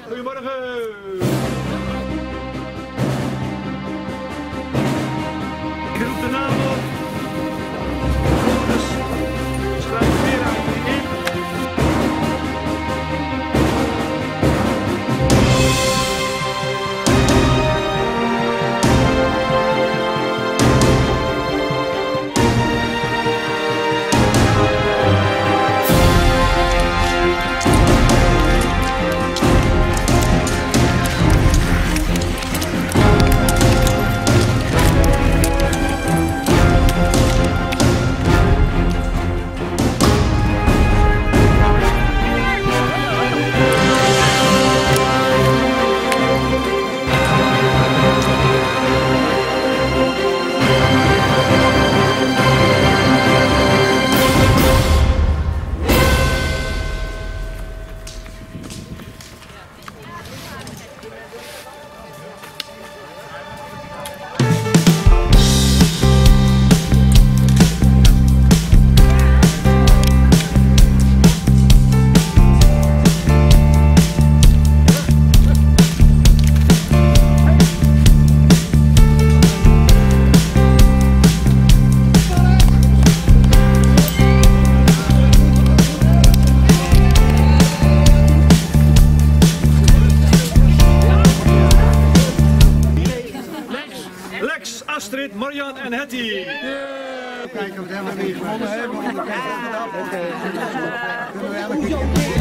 Goedemorgen. Ik roep de naam op. Volgens schrijf weer aan jullie in. Astrid, Marjan en Hetty. Kijken of we helemaal niet gewonnen hebben. Kunnen we elke keer